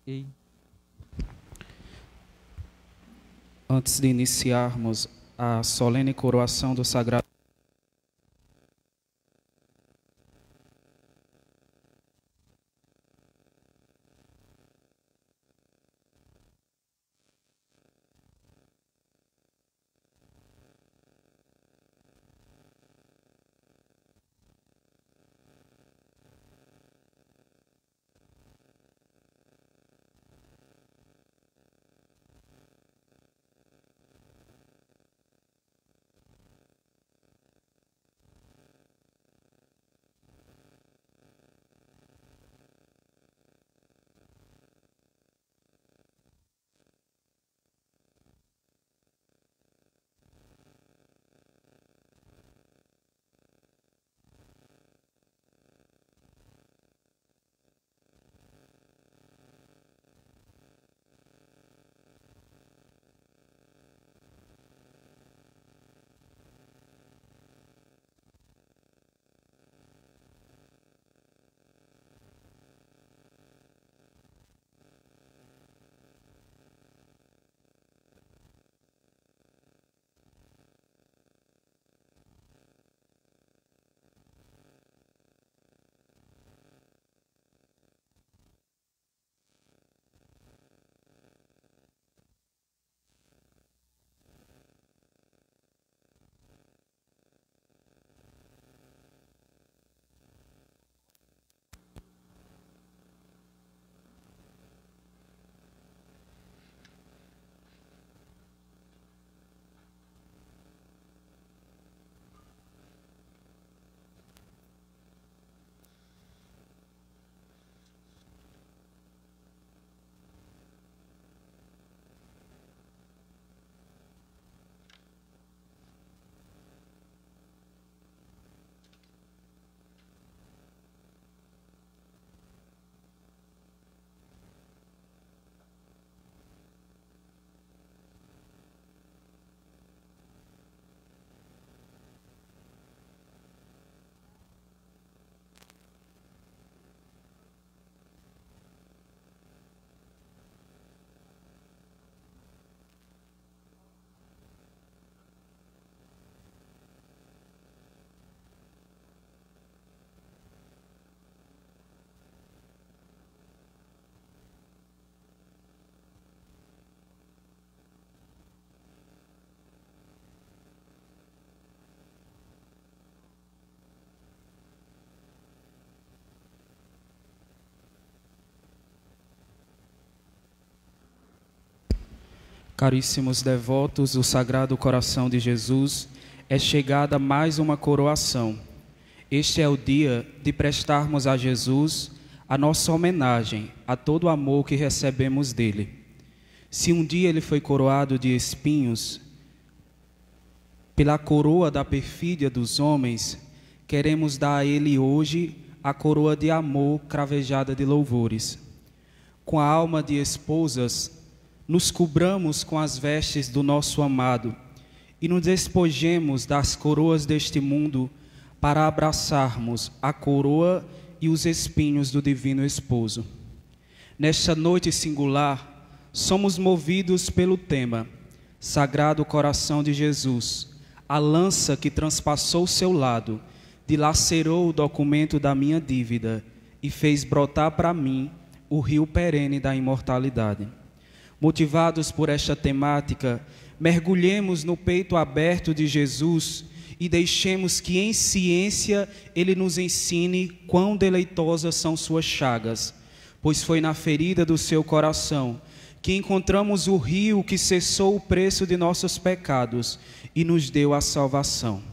E antes de iniciarmos a solene coroação do Sagrado, caríssimos devotos do Sagrado Coração de Jesus, é chegada mais uma coroação. Este é o dia de prestarmos a Jesus a nossa homenagem, a todo o amor que recebemos dele. Se um dia ele foi coroado de espinhos, pela coroa da perfídia dos homens, queremos dar a ele hoje a coroa de amor cravejada de louvores. Com a alma de esposas, nos cobramos com as vestes do nosso amado e nos despojemos das coroas deste mundo para abraçarmos a coroa e os espinhos do Divino Esposo. Nesta noite singular, somos movidos pelo tema Sagrado Coração de Jesus, a lança que transpassou seu lado, dilacerou o documento da minha dívida e fez brotar para mim o rio perene da imortalidade. Motivados por esta temática, mergulhemos no peito aberto de Jesus e deixemos que em ciência ele nos ensine quão deleitosas são suas chagas, pois foi na ferida do seu coração que encontramos o rio que cessou o preço de nossos pecados e nos deu a salvação.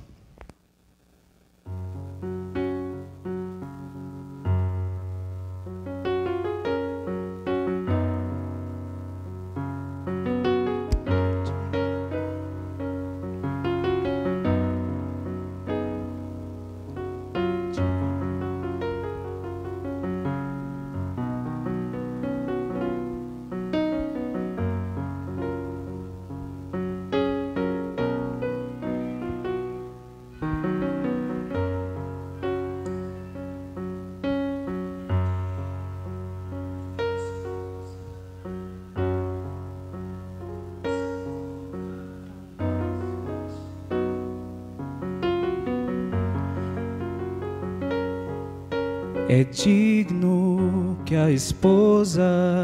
É digno que a esposa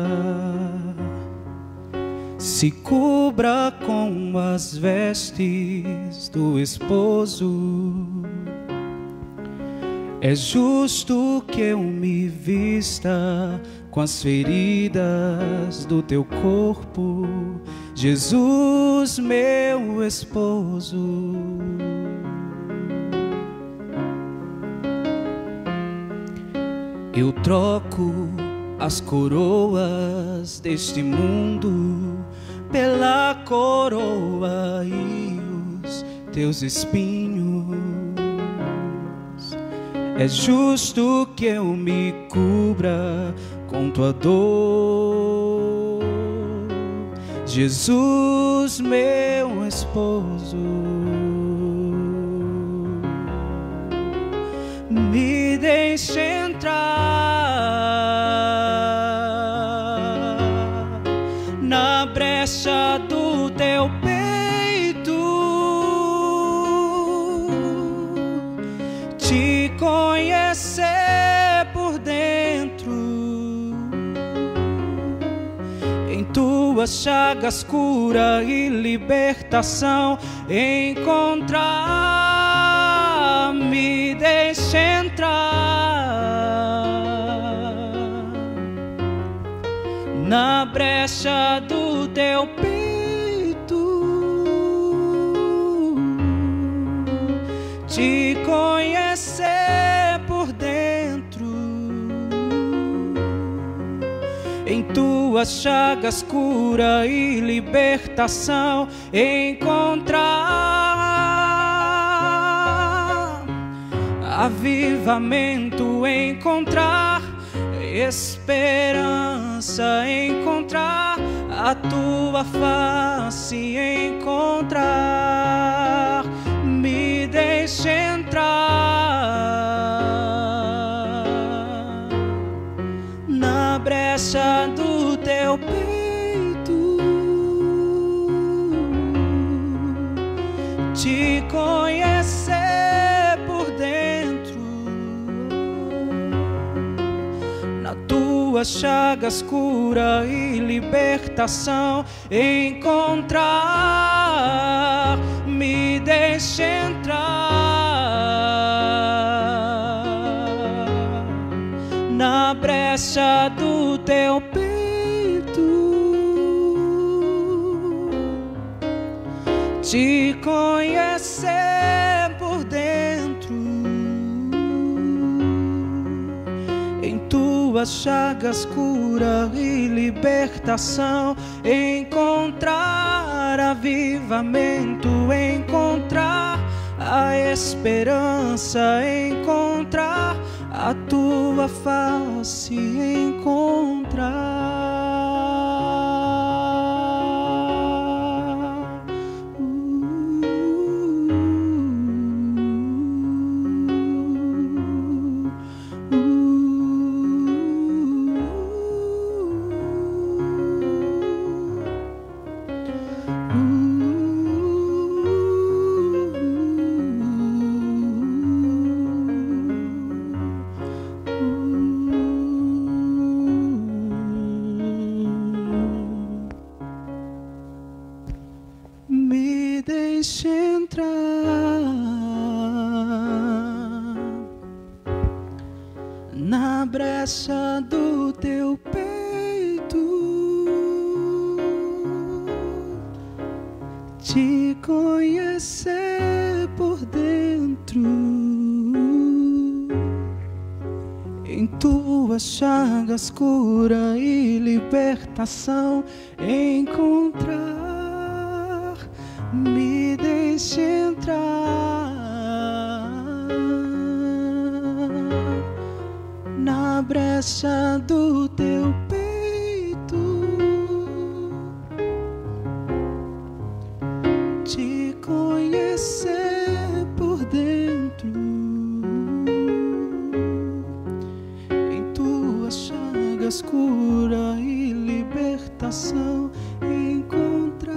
se cubra com as vestes do esposo. É justo que eu me vista com as feridas do teu corpo, Jesus, meu esposo. Eu troco as coroas deste mundo pela coroa e os teus espinhos. É justo que eu me cubra com tua dor, Jesus, meu esposo. Me deixe entrar na brecha do teu peito, te conhecer por dentro, em tuas chagas cura e libertação encontrar. Me deixe entrar na brecha do teu peito, te conhecer por dentro, em tuas chagas cura e libertação encontrar, avivamento encontrar, esperança encontrar, a tua face encontrar. Me deixe entrar na brecha do teu peito, te conhecer por dentro, na tuas chagas cura e libertação encontrar. Me deixe entrar na brecha do teu peito, te conhecer por dentro, em tuas chagas cura e libertação encontrar, avivamento encontrar, a esperança encontrar, a tua face encontrar. Me deixe entrar na brecha do teu peito, te conhecer por dentro, em tuas chagas cura e libertação encontrar. Me deixe entrar na brecha do teu peito, te conhecer por dentro, em tuas chagas cura e libertação encontrar.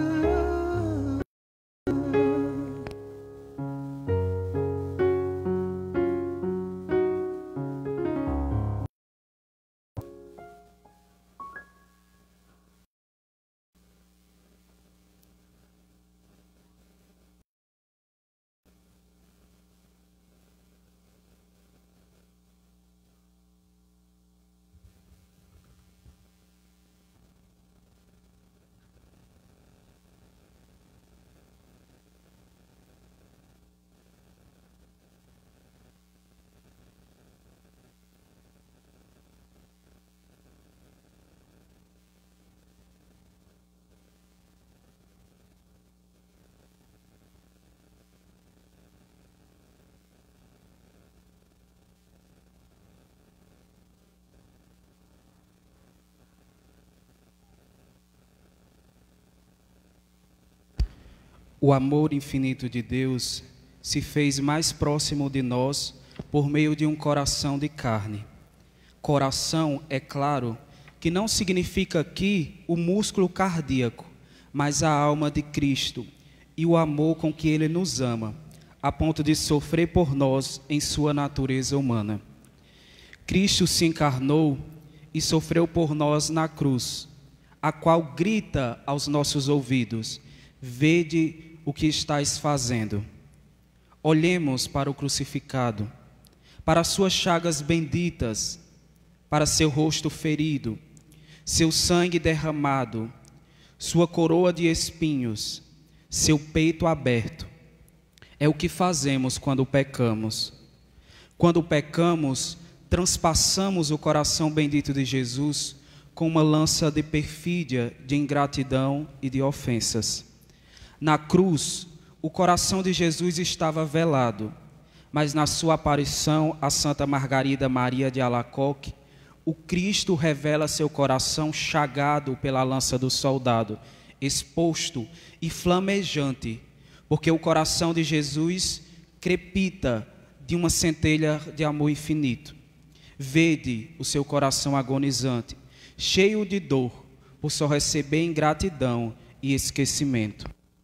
O amor infinito de Deus se fez mais próximo de nós por meio de um coração de carne. Coração, é claro, que não significa aqui o músculo cardíaco, mas a alma de Cristo e o amor com que Ele nos ama, a ponto de sofrer por nós em sua natureza humana. Cristo se encarnou e sofreu por nós na cruz, a qual grita aos nossos ouvidos: vede o que estáis fazendo. Olhemos para o crucificado, para suas chagas benditas, para seu rosto ferido, seu sangue derramado, sua coroa de espinhos, seu peito aberto. É o que fazemos quando pecamos. Quando pecamos, transpassamos o coração bendito de Jesus com uma lança de perfídia, de ingratidão e de ofensas. Na cruz, o coração de Jesus estava velado, mas na sua aparição a Santa Margarida Maria de Alacoque, o Cristo revela seu coração chagado pela lança do soldado, exposto e flamejante, porque o coração de Jesus crepita de uma centelha de amor infinito. Vede o seu coração agonizante, cheio de dor, por só receber ingratidão e esquecimento.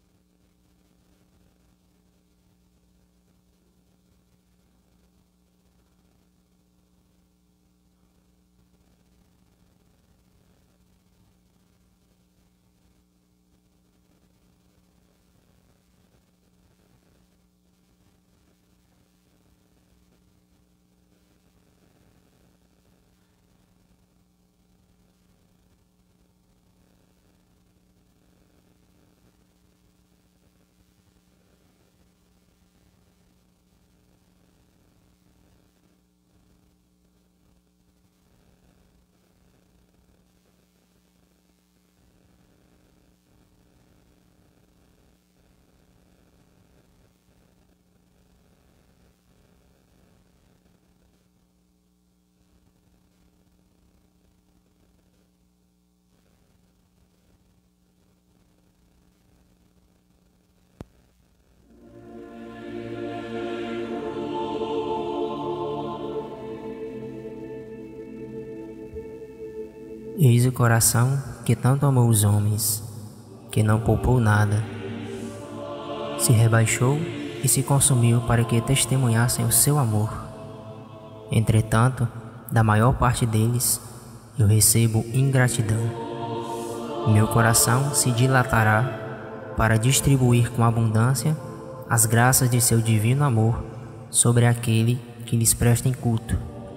Eis o coração que tanto amou os homens, que não poupou nada. Se rebaixou e se consumiu para que testemunhassem o seu amor. Entretanto, da maior parte deles, eu recebo ingratidão. Meu coração se dilatará para distribuir com abundância as graças de seu divino amor sobre aquele que lhes prestem culto.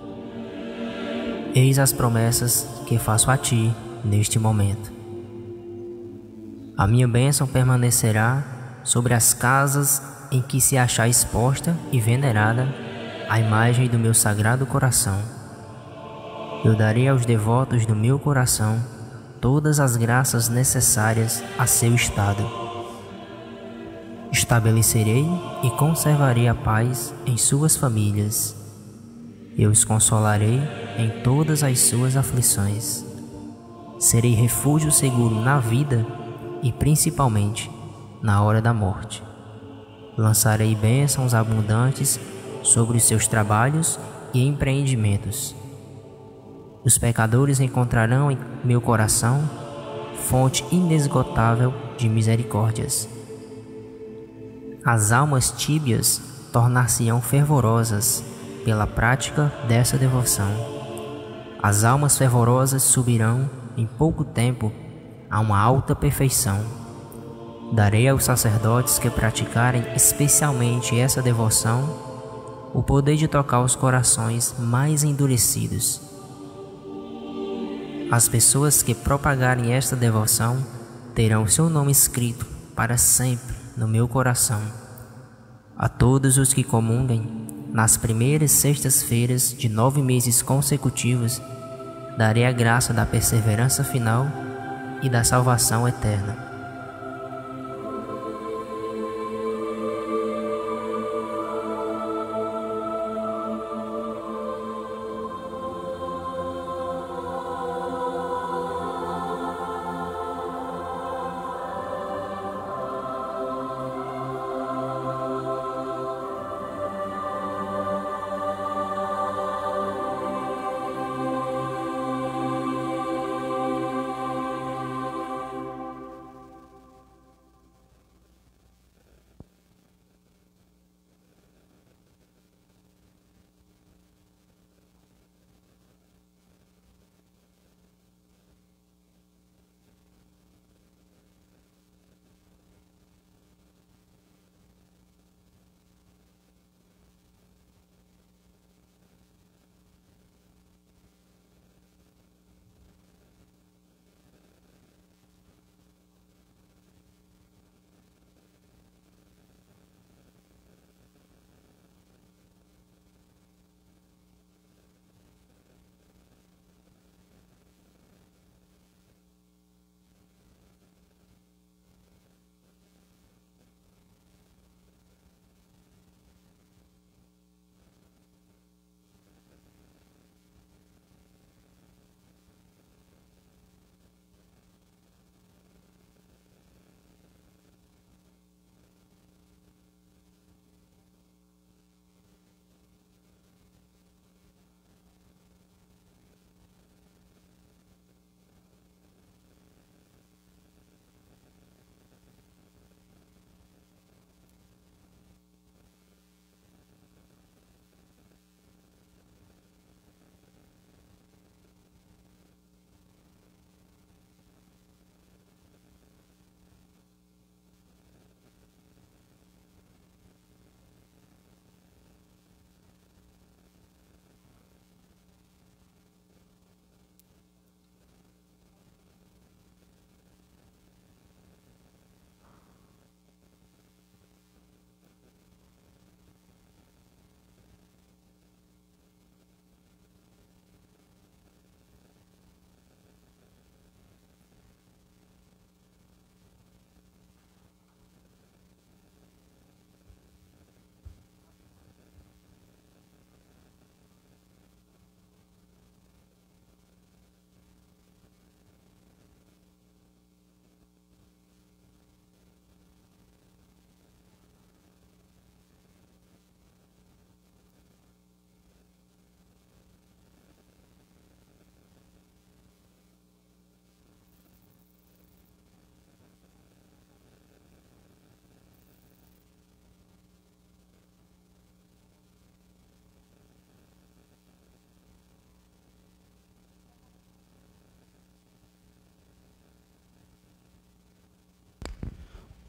Eis as promessas que faço a ti neste momento. A minha bênção permanecerá sobre as casas em que se achar exposta e venerada a imagem do meu sagrado coração. Eu darei aos devotos do meu coração todas as graças necessárias a seu estado. Estabelecerei e conservarei a paz em suas famílias. Eu os consolarei em todas as suas aflições. Serei refúgio seguro na vida e principalmente na hora da morte. Lançarei bênçãos abundantes sobre os seus trabalhos e empreendimentos. Os pecadores encontrarão em meu coração fonte inesgotável de misericórdias. As almas tíbias tornar-se-ão fervorosas pela prática dessa devoção. As almas fervorosas subirão em pouco tempo a uma alta perfeição. Darei aos sacerdotes que praticarem especialmente essa devoção o poder de tocar os corações mais endurecidos. As pessoas que propagarem esta devoção terão seu nome escrito para sempre no meu coração. A todos os que comunguem nas primeiras sextas-feiras de 9 meses consecutivos, darei a graça da perseverança final e da salvação eterna.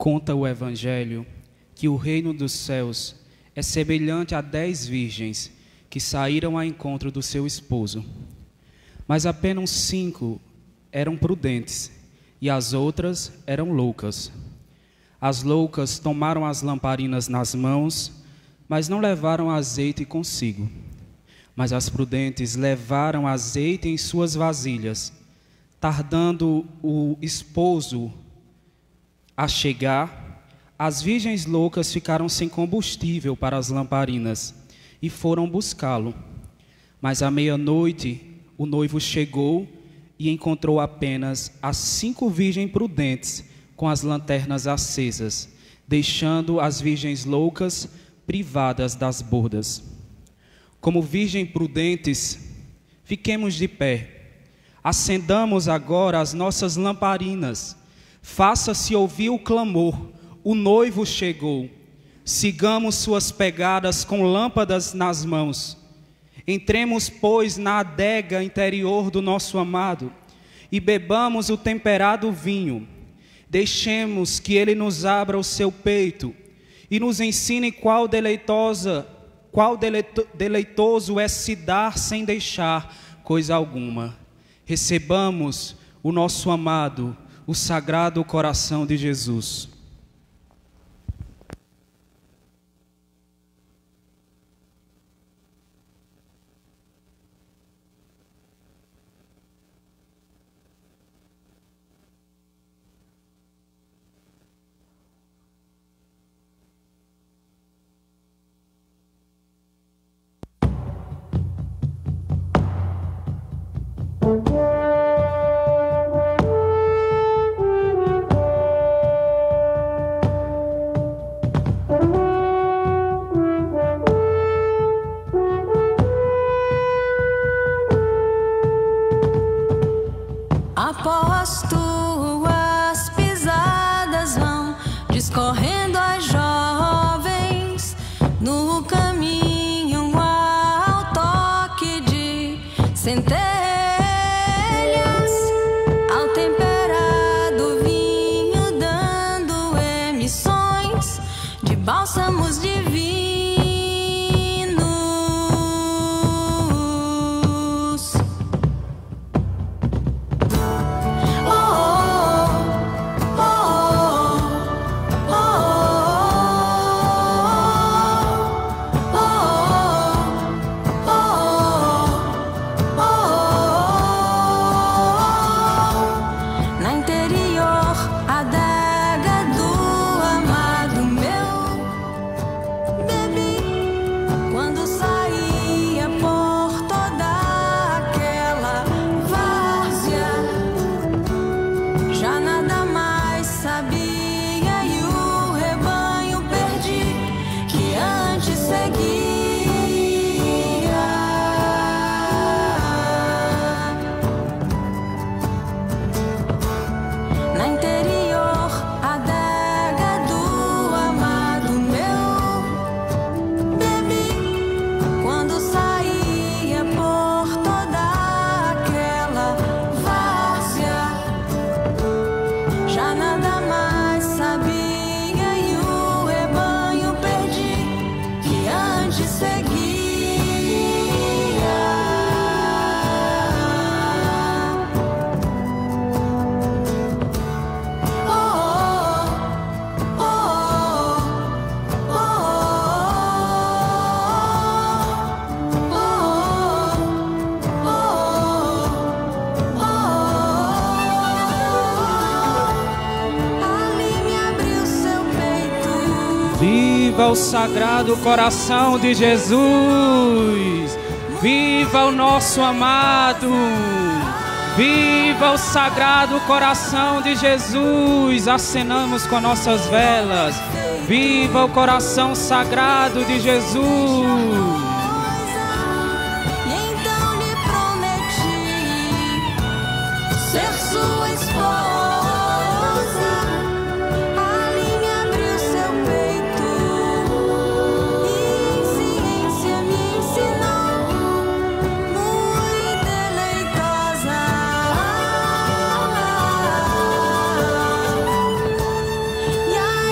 Conta o Evangelho que o reino dos céus é semelhante a 10 virgens que saíram ao encontro do seu esposo. Mas apenas 5 eram prudentes e as outras eram loucas. As loucas tomaram as lamparinas nas mãos, mas não levaram azeite consigo. Mas as prudentes levaram azeite em suas vasilhas. Tardando o esposo a chegar, as virgens loucas ficaram sem combustível para as lamparinas e foram buscá-lo. Mas à meia-noite o noivo chegou e encontrou apenas as 5 virgens prudentes com as lanternas acesas, deixando as virgens loucas privadas das bodas. Como virgens prudentes, fiquemos de pé. Acendamos agora as nossas lamparinas. Faça-se ouvir o clamor. O noivo chegou. Sigamos suas pegadas com lâmpadas nas mãos. Entremos, pois, na adega interior do nosso amado e bebamos o temperado vinho. Deixemos que ele nos abra o seu peito e nos ensine qual deleitoso é se dar sem deixar coisa alguma. Recebamos o nosso amado, o Sagrado Coração de Jesus. Após tuas pisadas vão discorrendo as jovens no caminho ao toque de centelhas, ao temperado vinho dando emissões de bálsamos divinos. Viva o Sagrado Coração de Jesus! Viva o nosso amado! Viva o Sagrado Coração de Jesus! Acenamos com nossas velas. Viva o coração sagrado de Jesus! Yeah.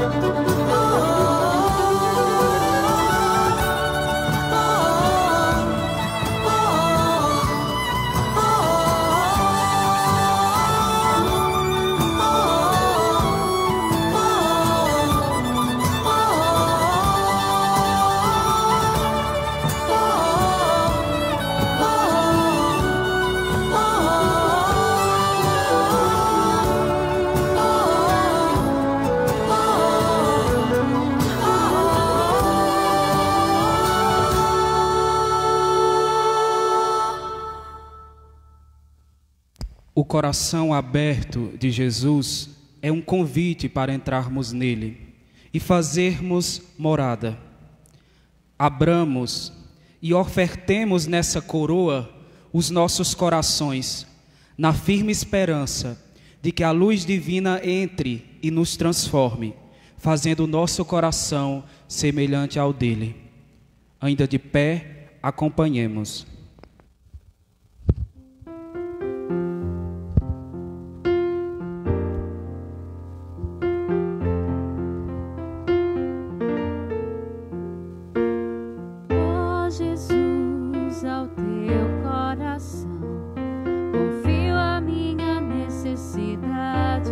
O coração aberto de Jesus é um convite para entrarmos nele e fazermos morada. Abramos e ofertemos nessa coroa os nossos corações, na firme esperança de que a luz divina entre e nos transforme, fazendo o nosso coração semelhante ao dele. Ainda de pé, acompanhemos. Jesus, ao teu coração confio a minha necessidade.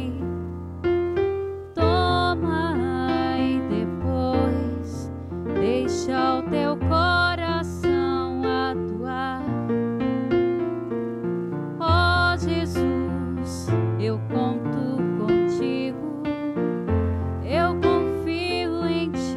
Toma e depois deixa o teu coração atuar. Ó Jesus, eu conto contigo, eu confio em ti.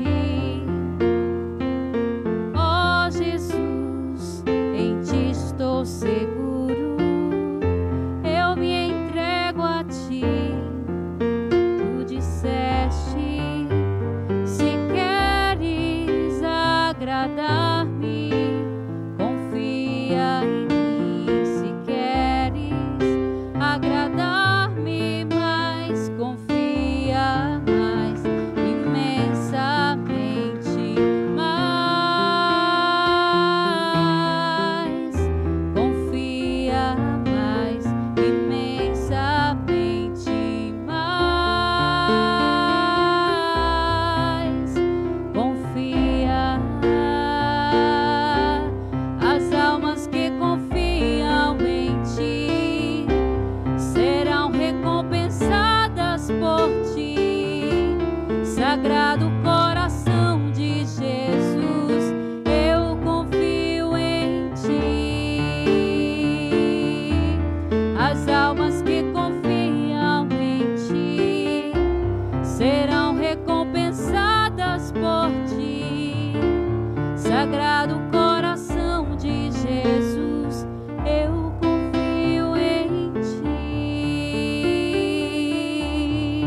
Estou seguro, eu me entrego a ti. Tu disseste, se queres agradar-me, confia em mim. Se queres agradar-me mais, confia mais, imensamente mais. Confia mais, imensamente mais. Confia. As almas que confiam em ti serão recompensadas por ti. Sagrado coração de Jesus, eu confio em ti. As almas que confiam em ti serão recompensadas por ti. Sagrado coração de Jesus, eu confio em ti.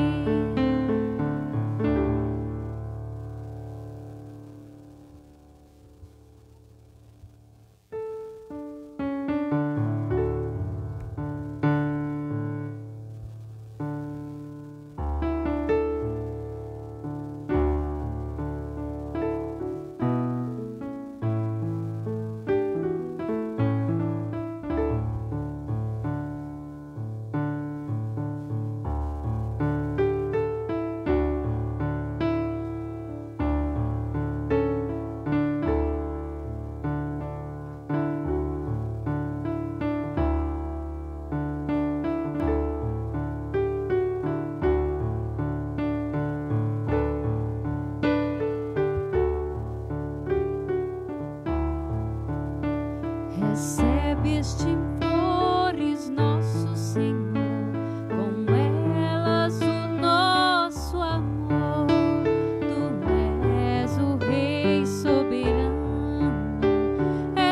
Recebeste flores, nosso Senhor, com elas o nosso amor. Tu és o Rei soberano, é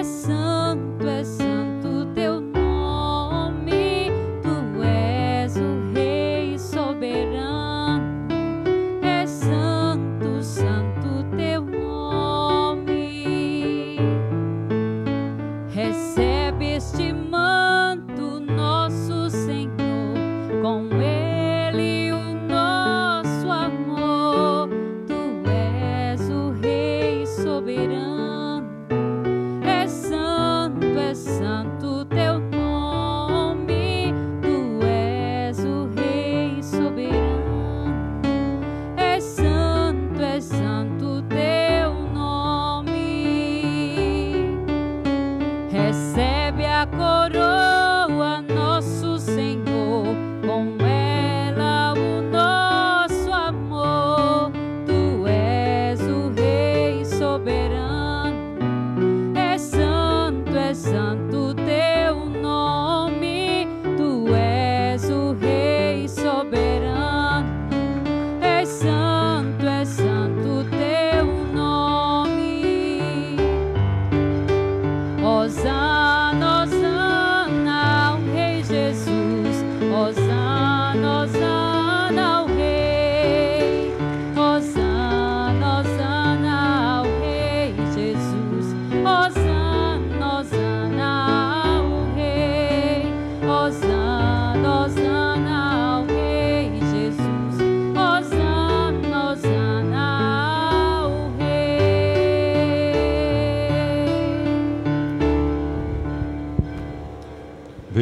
santo teu nome. Tu és o Rei soberano, é santo teu nome. Recebe este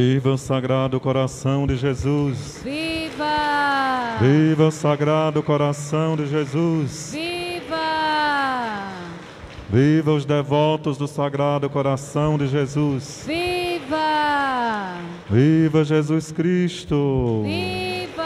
Viva o Sagrado Coração de Jesus! Viva! Viva o Sagrado Coração de Jesus! Viva! Viva os devotos do Sagrado Coração de Jesus! Viva! Viva Jesus Cristo! Viva!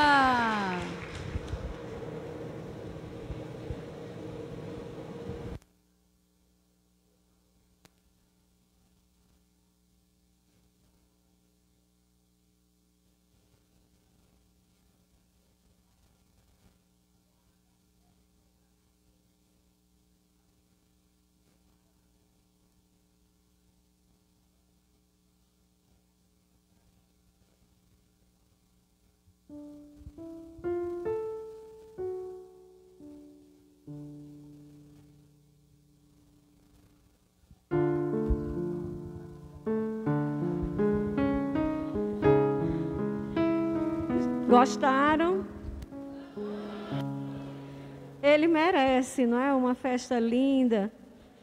Gostaram? Ele merece, não é? Uma festa linda.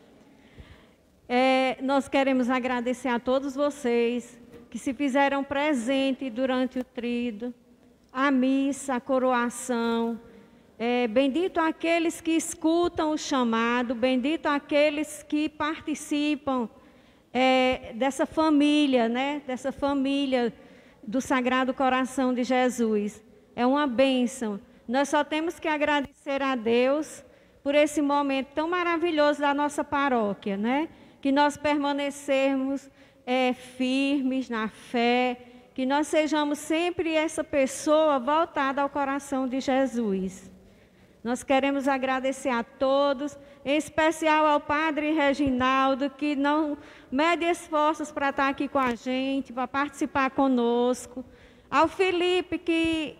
Nós queremos agradecer a todos vocês que se fizeram presente durante o tríduo, a missa, a coroação. Bendito aqueles que escutam o chamado, bendito aqueles que participam dessa família, né? Dessa família do Sagrado Coração de Jesus. É uma bênção. Nós só temos que agradecer a Deus por esse momento tão maravilhoso da nossa paróquia, né? Que nós permanecermos firmes na fé, que nós sejamos sempre essa pessoa voltada ao coração de Jesus. Nós queremos agradecer a todos, em especial ao Padre Reginaldo, que não mede esforços para estar aqui com a gente, para participar conosco. Ao Felipe, que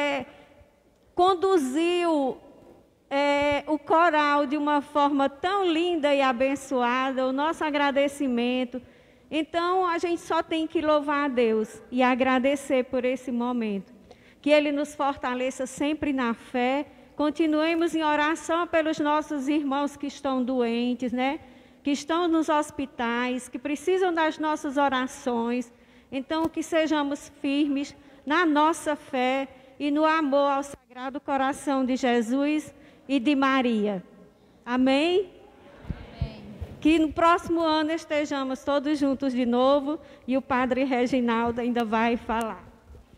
conduziu o coral de uma forma tão linda e abençoada, o nosso agradecimento. Então, a gente só tem que louvar a Deus e agradecer por esse momento. Que Ele nos fortaleça sempre na fé. Continuemos em oração pelos nossos irmãos que estão doentes, né? Que estão nos hospitais, que precisam das nossas orações. Então, que sejamos firmes na nossa fé e no amor ao Sagrado Coração de Jesus e de Maria. Amém? Amém. Que no próximo ano estejamos todos juntos de novo e o Padre Reginaldo ainda vai falar.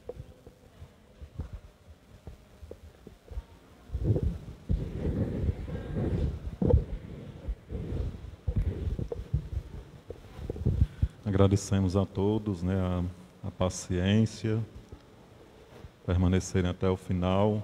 Agradecemos a todos, né, a paciência, permanecerem até o final.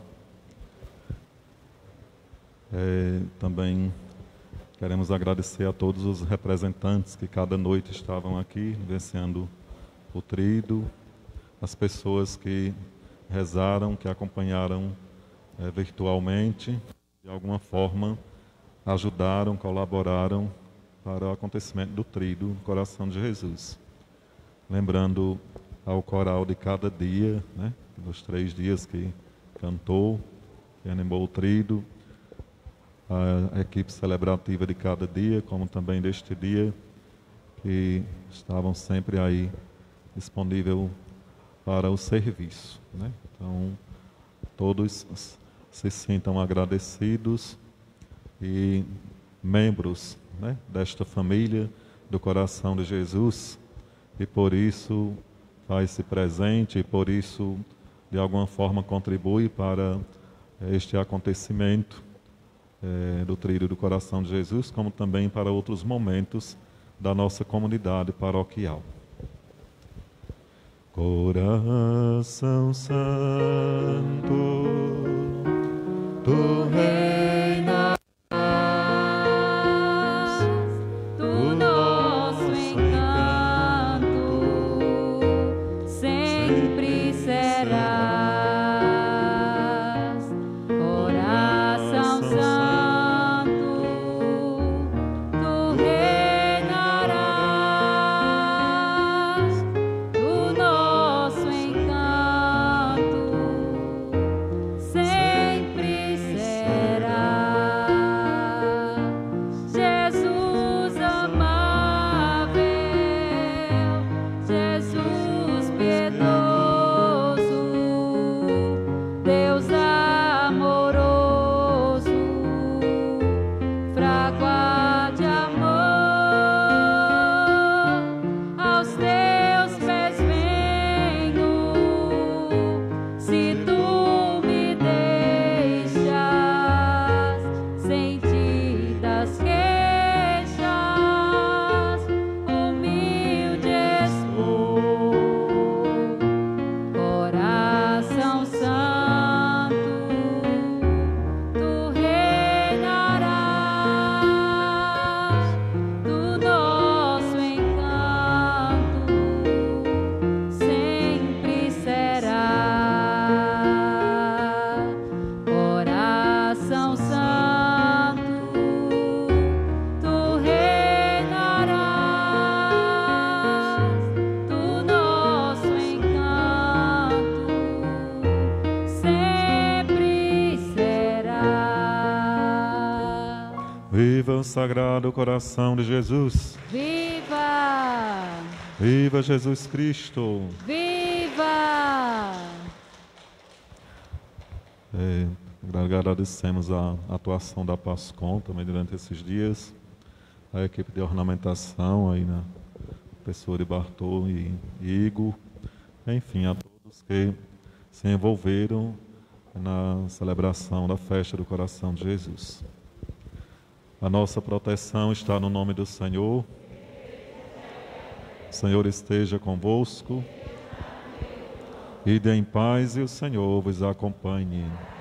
Também queremos agradecer a todos os representantes que cada noite estavam aqui, vivenciando o tríduo, as pessoas que rezaram, que acompanharam virtualmente, de alguma forma ajudaram, colaboraram para o acontecimento do tríduo no Coração de Jesus. Lembrando ao coral de cada dia, né, dos 3 dias que cantou, que animou o tríduo, a equipe celebrativa de cada dia, como também deste dia, que estavam sempre aí disponível para o serviço, né? Então, todos se sintam agradecidos e membros, né, desta família do Coração de Jesus, e por isso faz-se presente e por isso de alguma forma contribui para este acontecimento do tríduo do Coração de Jesus, como também para outros momentos da nossa comunidade paroquial. Coração Santo, tu reinas, do nosso encanto sempre serás. Coração Santo, tu reinarás. Do nosso encanto sempre serás. Viva o Sagrado Coração de Jesus! Viva! Viva Jesus Cristo! Viva! Agradecemos a atuação da PASCOM também durante esses dias, a equipe de ornamentação aí na pessoa de Bartô e Igor, enfim, a todos que se envolveram na celebração da festa do Coração de Jesus. A nossa proteção está no nome do Senhor. O Senhor esteja convosco. Ide em paz e o Senhor vos acompanhe.